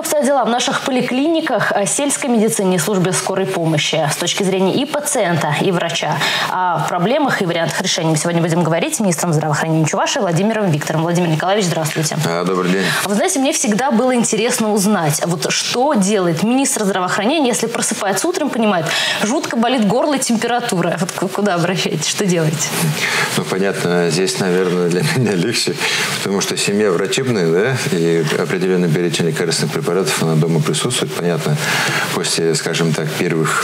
обстоят дела в наших поликлиниках, сельской медицине и службе скорой помощи с точки зрения и пациента, и врача? О проблемах и вариантах решения мы сегодня будем говорить с министром здравоохранения Чувашии Владимиром Виктором. Владимир Николаевич, здравствуйте. Добрый день. Вы знаете, мне всегда было интересно узнать, вот что делает министр здравоохранения, если просыпается утром, понимает, жутко болит горло и температура. Вот куда обращаетесь, что делаете? Ну, понятно, здесь, наверное, для меня легче, потому что семья врачебная, да, и определенный перечень лекарственных препаратов, она дома присутствует. Понятно, после, скажем так, первых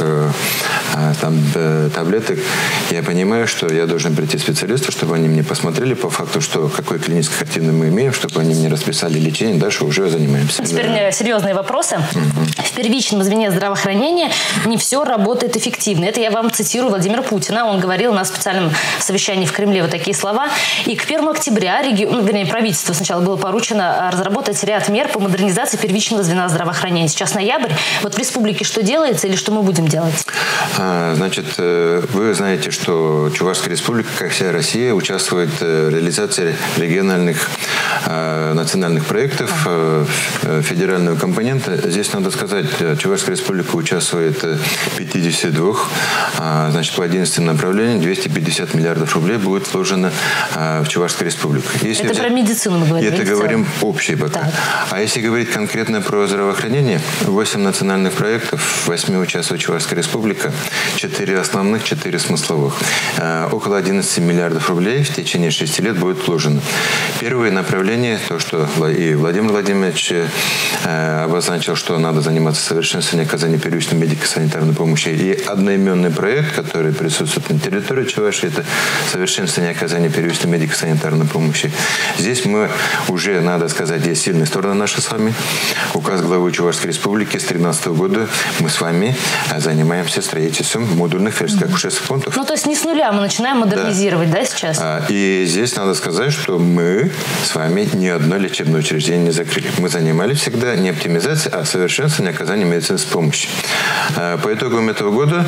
таблеток я понимаю, что я должен прийти к специалисту, чтобы они мне посмотрели по факту, что какой клинической картины мы имеем, чтобы они мне расписали лечение, дальше уже занимаемся. Теперь серьезные вопросы. В первичном звене здравоохранения не все работает эффективно. Это я вам цитирую Владимира Путина. Он говорил на специальном совещании в Кремле вот такие слова. И к 1 октября правительству сначала было поручено разработать ряд мер по модернизации первичного звена здравоохранения. Сейчас ноябрь. Вот в республике что делается или что мы будем делать? Значит, вы знаете, что Чувашская республика, как вся Россия, участвует в реализации региональных национальных проектов федерального компонента. Здесь надо сказать, Чувашская республика участвует в 52, значит, по 11 направлениям 250 миллиардов рублей будет вложено в Чувашскую республику. Это про медицину мы говорим. Это говорим общий пока. Так. А если говорить конкретно про здравоохранение, 8 национальных проектов, в 8 участвует Чувашская республика, 4 основных, 4 смысловых. Около 11 миллиардов рублей в течение 6 лет будет вложено. Первое направление, то, что и Владимир Владимирович обозначил, что надо заниматься совершенствованием оказания первичной медико-санитарной помощи. И одноименный проект, который присутствует на территории Чувашии, это совершенствование оказания первичной медико-санитарной помощи. Здесь мы уже, надо сказать, есть сильные стороны наши с вами. Указ главы Чувашской республики с 2013 года мы с вами занимаемся строительством модульных фельдшерско-акушерских пунктов. Ну, то есть не с нуля мы начинаем модернизировать, да, сейчас? И здесь надо сказать, что мы с вами ни одно лечебное учреждение не закрыли. Мы занимались всегда не оптимизацией, а совершенствованием оказания медицинской помощи. По итогам этого года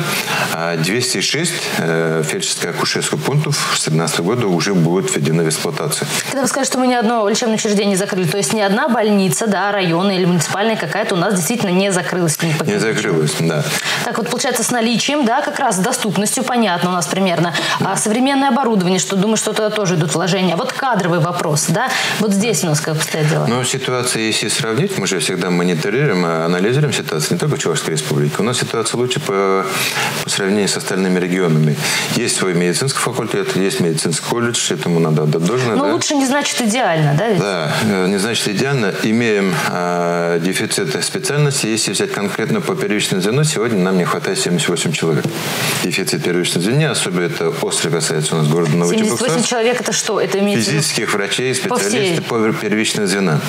206 фельдшерско-акушерских пунктов с 2017 года уже будут введены в эксплуатацию. Когда вы скажете, что мы ни одно лечебное учреждение не закрыли, то есть ни одна больница, да, районная или муниципальная какая-то у нас действительно не закрылась? Не закрылась, да. Так вот, получается, с наличием, да, как раз с доступностью, понятно у нас примерно. А современное оборудование, что, думаю, что туда тоже идут вложения. Вот кадровый вопрос, да, вот здесь у нас как обстоят дела? Ну, ситуация, если сравнить, мы же всегда мониторируем, анализируем ситуацию не только в Чувашской республике. У нас ситуация лучше по сравнению с остальными регионами. Есть свой медицинский факультет, есть медицинский колледж, этому надо отдать должное. Но да? лучше не значит идеально, да? Ведь? Да, не значит идеально. Имеем дефицит специальностей. Если взять конкретно по первичному звену, сегодня нам не хватает 78 человек. Дефицит первичного звена, особенно это остро касается у нас города Новочебоксарск. 78 человек это что? Это имеется физических врачей, специалистов по первичному звену.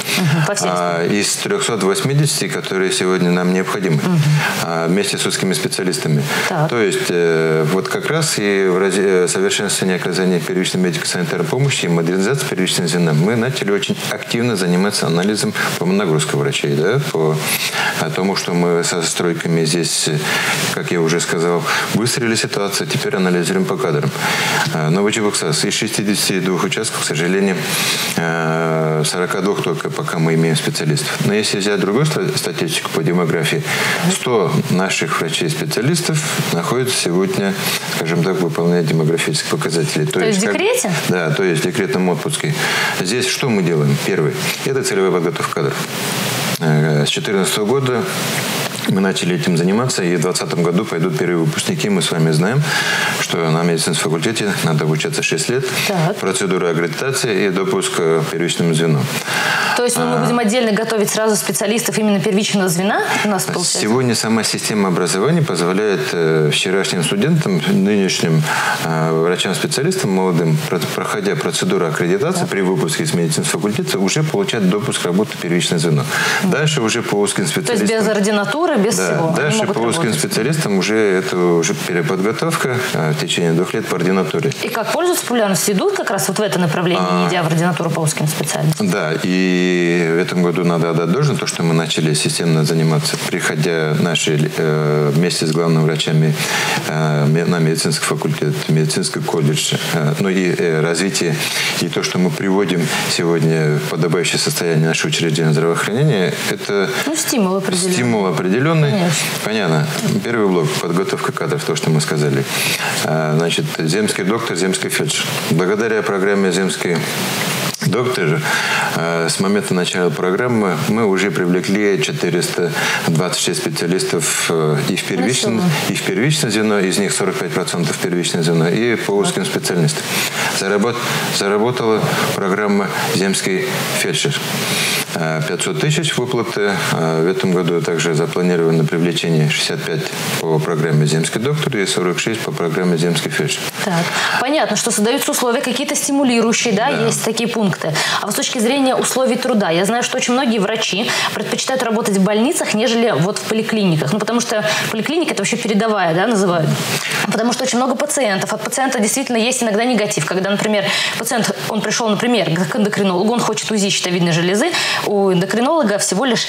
Из 380, которые сегодня нам необходимы, вместе с узкими специалистами. Так. То есть вот как раз и в совершенствовании оказания первичной медико-санитарной помощи и модернизации первичного звена мы начали очень активно заниматься анализом по нагрузке врачей, да, по тому, что мы со стройками здесь, как я уже сказал, выстроили ситуацию, теперь анализируем по кадрам. Новочебоксарск из 62 участков, к сожалению, 42 только пока мы имеем специалистов. Но если взять другую статистику по демографии, 100 наших врачей-специалистов находятся сегодня, скажем так, выполняя демографические показатели. То есть в декрете? Да, то есть в декретном отпуске. Здесь что мы делаем? Первый – это целевая подготовка кадров. С 2014 года мы начали этим заниматься, и в 2020 году пойдут первые выпускники. Мы с вами знаем, что на медицинском факультете надо обучаться 6 лет. Так. Процедура аккредитации и допуск к первичному звену. То есть мы будем отдельно готовить сразу специалистов именно первичного звена? У нас получается? Сегодня сама система образования позволяет вчерашним студентам, нынешним врачам-специалистам молодым, проходя процедуру аккредитации при выпуске из медицинского факультета, уже получать допуск работы в первичное звено. Дальше уже по узким специалистам. То есть без ординатуры, без всего. Дальше по узким специалистам уже переподготовка в течение 2 лет по ординатуре. И как пользуются популярностью? Идут как раз вот в это направление, идя в ординатуру по узким специальностям? Да, и в этом году надо отдать должное, то, что мы начали системно заниматься, приходя вместе с главными врачами на медицинский факультет, медицинский колледж, ну и развитие, и то, что мы приводим сегодня в подобающее состояние нашего учреждения здравоохранения, это стимул определенный. Стимул определенный. Конечно. Понятно. Первый блок – подготовка кадров, то, что мы сказали. Значит, земский доктор, земский фельдшер. Благодаря программе «Земский доктор» с момента начала программы мы уже привлекли 426 специалистов и в первичное звено, из них 45% в первичное звено, и по узким специальностям. Заработала программа «Земский фельдшер». 500 тысяч выплаты. В этом году также запланировано привлечение 65 по программе «Земский доктор» и 46 по программе «Земский фельдшер». Так. Понятно, что создаются условия какие-то стимулирующие, да, есть такие пункты. А вот с точки зрения условий труда, я знаю, что очень многие врачи предпочитают работать в больницах, нежели вот в поликлиниках. Ну, потому что поликлиника – это вообще передовая, да, называют. Потому что очень много пациентов. От пациента действительно есть иногда негатив. Когда, например, пациент, он пришел, например, к эндокринологу, он хочет УЗИ щитовидной железы, у эндокринолога всего лишь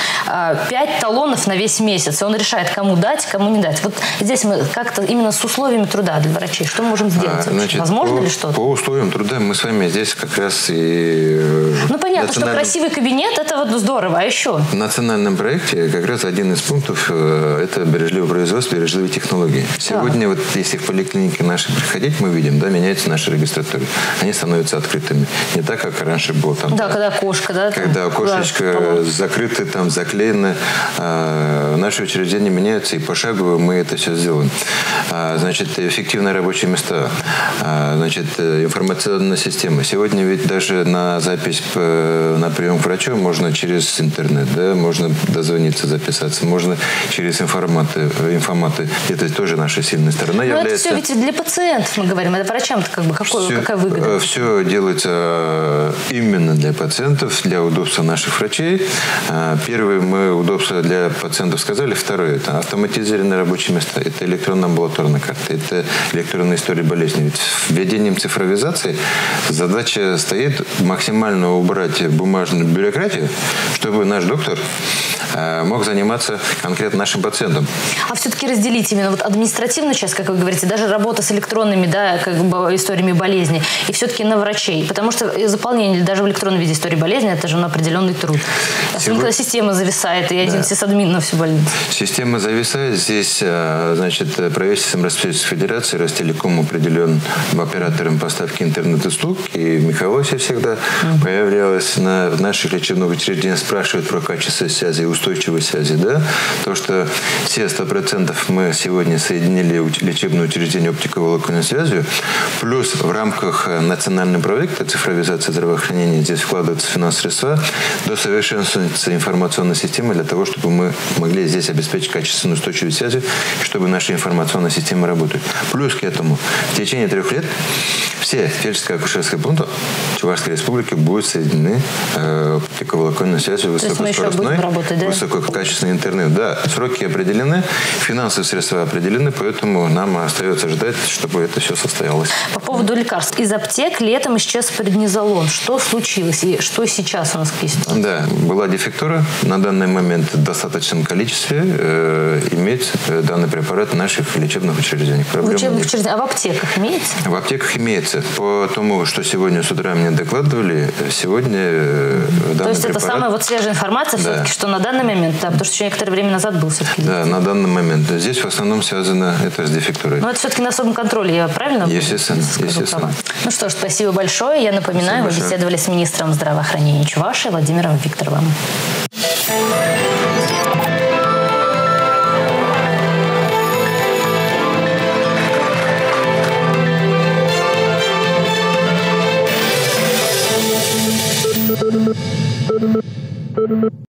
5 талонов на весь месяц. И он решает, кому дать, кому не дать. Вот здесь мы как-то именно с условиями труда для врачей, что мы можем сделать? Значит, возможно ли что-то? По условиям труда мы с вами здесь как раз и... Ну, понятно, что красивый кабинет – это вот здорово. А еще? В национальном проекте как раз один из пунктов – это бережливое производство, бережливые технологии. Сегодня, вот если в поликлинике наши приходить, мы видим, да, меняются наши регистратуры. Они становятся открытыми. Не так, как раньше было. Там, когда окошко, да? Когда окошечко закрыто, там заклеено. Наши учреждения меняются, и пошагово мы это все сделаем. Значит, эффективные рабочие места. Значит, информационная система. Сегодня ведь даже на запись на прием к врачу можно через интернет, да, можно дозвониться, записаться, можно через информаты. Это тоже наша сильная сторона является. Это все ведь для пациентов, мы говорим, это врачам-то какая выгода? Все делается именно для пациентов, для удобства наших врачей. Первое, мы удобство для пациентов сказали. Второе, это автоматизированные рабочие места. Это электронная амбулаторная карта, это электронная история болезни. Ведь введением цифровизации задача стоит максимально убрать бумажную бюрократию, чтобы наш доктор мог заниматься конкретно нашим пациентом. А все-таки разделить именно вот административную часть, как вы говорите, даже работа с электронными, да, как бы историями болезни, и все-таки на врачей. Потому что заполнение даже в электронном виде истории болезни – это же определенный труд. Особенно, когда система зависает, и один сисадмин на всю больницу. Система зависает. Здесь, значит, правительством Российской Федерации Ростелеком определен оператором поставки интернет-услуг, и в Михайлове всегда появлялось в наших лечебных учреждениях, спрашивают про качество связи и устойчивой связи, да, то, что все 100% мы сегодня соединили лечебное учреждение оптиковолоконной связью, плюс в рамках национального проекта цифровизации здравоохранения здесь вкладываются финансовые средства, досовершенствуется информационная система для того, чтобы мы могли здесь обеспечить качественную устойчивую связь, чтобы наша информационная система работает. Плюс к этому в течение 3 лет все фельдшерско-акушерские пункты Чувашской Республики будут соединены оптиковолоконной связью высокоскоростной, высококачественный интернет. Да, сроки определены, финансовые средства определены, поэтому нам остается ждать, чтобы это все состоялось. По поводу лекарств. Из аптек летом исчез преднизолон. Что случилось и что сейчас у нас есть? Да, была дефектура. На данный момент в достаточном количестве имеется данный препарат в наших лечебных учреждениях. А в аптеках имеется? В аптеках имеется. По тому, что сегодня с утра мне докладывали, сегодня данный То есть препарат... это самая свежая информация все-таки, что на данный момент, да, потому что еще некоторое время назад был все-таки. Да, на данный момент. Здесь в основном связано это с дефектурой. Но это все-таки на особом контроле, я правильно? Естественно. Ну что ж, спасибо большое. Я напоминаю, мы беседовали с министром здравоохранения Чувашии Владимиром Викторовым.